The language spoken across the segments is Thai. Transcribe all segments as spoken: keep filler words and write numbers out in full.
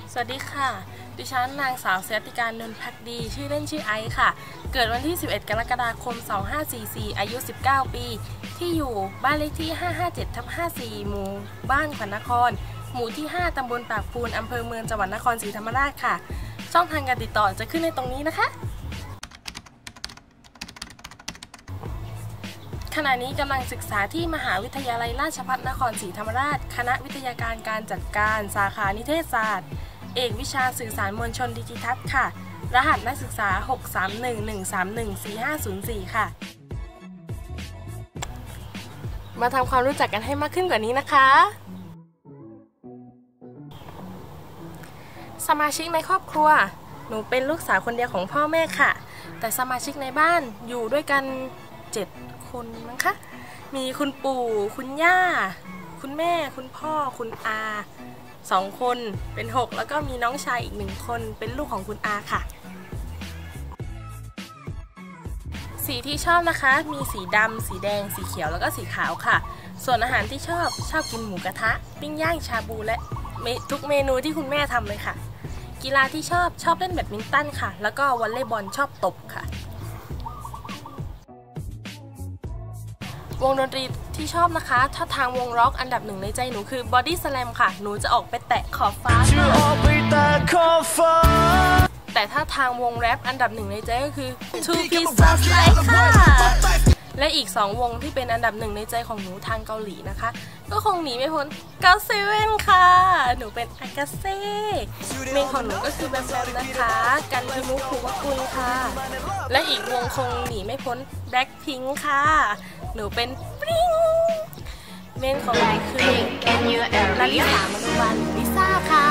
สวัสดีค่ะดิฉันนางสาวเสติการนนท์ภักดีชื่อเล่นชื่อไอซ์ค่ะเกิดวันที่สิบเอ็ดกรกฎาคมสองพันห้าร้อยสี่สิบสี่อายุสิบเก้าปีที่อยู่บ้านเลขที่ห้าห้าเจ็ดทับห้าสี่หมู่บ้านขวัญนครหมู่ที่ห้าตำบลปากพูนอำเภอเมืองจังหวัดนครศรีธรรมราชค่ะช่องทางการติดต่อจะขึ้นในตรงนี้นะคะขณะนี้กำลังศึกษาที่มหาวิทยาลัยราชภัฏนครศรีธรรมราชคณะวิทยาการการจัดการสาขานิเทศศาสตร์เอกวิชาสื่อสารมวลชนดิจิทัลค่ะรหัสนักศึกษา หก สาม หนึ่ง หนึ่ง สาม หนึ่ง สี่ ห้า ศูนย์ สี่ ค่ะมาทำความรู้จักกันให้มากขึ้นกว่านี้นะคะสมาชิกในครอบครัวหนูเป็นลูกสาวคนเดียวของพ่อแม่ค่ะแต่สมาชิกในบ้านอยู่ด้วยกันเจ็ดคนมั้งคะมีคุณปู่คุณย่าคุณแม่คุณพ่อคุณอาสองคนเป็นหกแล้วก็มีน้องชายอีกหนึ่งคนเป็นลูกของคุณอาค่ะสีที่ชอบนะคะมีสีดำสีแดงสีเขียวแล้วก็สีขาวค่ะส่วนอาหารที่ชอบชอบกินหมูกระทะปิ้งย่างชาบูและทุกเมนูที่คุณแม่ทำเลยค่ะกีฬาที่ชอบชอบเล่นแบดมินตันค่ะแล้วก็วอลเลย์บอลชอบตบค่ะวงดนตรีที่ชอบนะคะถ้าทางวงร็อกอันดับหนึ่งในใจหนูคือบอดี้สแลมค่ะหนูจะออกไปแตะขอบฟ้าแต่ถ้าทางวงแรปอันดับหนึ่งในใจก็คือ ทู พีซ Slide ค่ะและอีกสองวงที่เป็นอันดับหนึ่งในใจของหนูทางเกาหลีนะคะก็คงหนีไม่พ้นเก้าเซเว่นค่ะหนูเป็นอากาเซ่เมนของหนูก็คือแบมแบมนะคะกันพิมุคุวะกุลค่ะและอีกวงคงหนีไม่พ้นแบล็คพิงค์ค่ะหนูเป็นปริ้งเมนของหนูคือลาลิสามนุวันลิซ่าค่ะ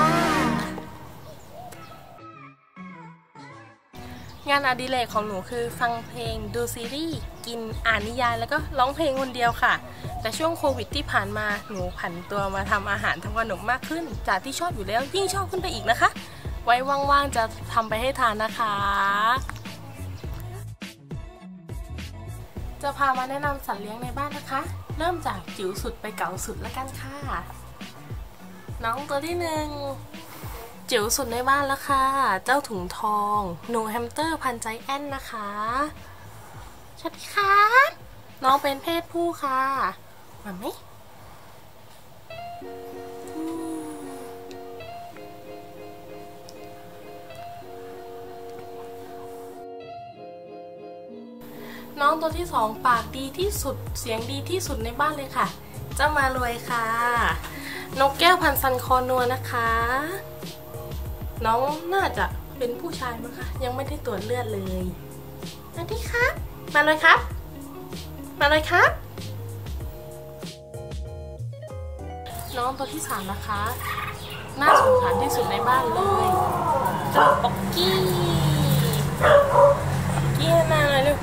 งานอดิเรกของหนูคือฟังเพลงดูซีรีส์กินอ่านนิยายแล้วก็ร้องเพลงคนเดียวค่ะแต่ช่วงโควิดที่ผ่านมาหนูผันตัวมาทำอาหารทำขนมมากขึ้นจากที่ชอบอยู่แล้วยิ่งชอบขึ้นไปอีกนะคะไว้ว่างๆจะทำไปให้ทานนะคะจะพามาแนะนำสัตว์เลี้ยงในบ้านนะคะเริ่มจากจิ๋วสุดไปเก๋าสุดแล้วกันค่ะน้องตัวที่หนึ่งจิ๋วสุดในบ้านแล้วค่ะเจ้าถุงทองหนูแฮมสเตอร์พันธุ์ใจแอนนะคะสวัสดีค่ะน้องเป็นเพศผู้ค่ะมาไหมน้องตัวที่สองปากดีที่สุดเสียงดีที่สุดในบ้านเลยค่ะเจ้ามารวยค่ะนกแก้วพันธุ์ซันคอนัวนะคะน้องน่าจะเป็นผู้ชายมั้งคะยังไม่ได้ตรวจเลือดเลยสวัสดีครับมาเลยครับมาเลยครับน้องตัวที่สามนะคะน่าสงสารที่สุดในบ้านเลยเจ้าป๊อกกี้กี้มาเลยลูก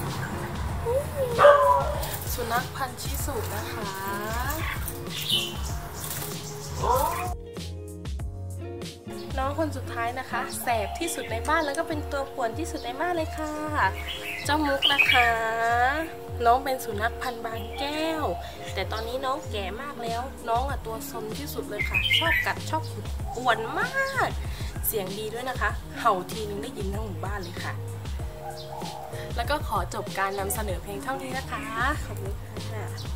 สุนัขพันธุ์ชิสุนะคะน้องคนสุดท้ายนะคะแสบที่สุดในบ้านแล้วก็เป็นตัวป่วนที่สุดในบ้านเลยค่ะเจ้ามุกนะคะน้องเป็นสุนัขพันธุ์บางแก้วแต่ตอนนี้น้องแก่มากแล้วน้องอ่ะตัวซนที่สุดเลยค่ะชอบกัดชอบขุดป่วนมากเสียงดีด้วยนะคะเห่าทีนึงได้ยินทั้งหมู่บ้านเลยค่ะแล้วก็ขอจบการนำเสนอเพลงเท่านี้นะคะขอบคุณค่ะ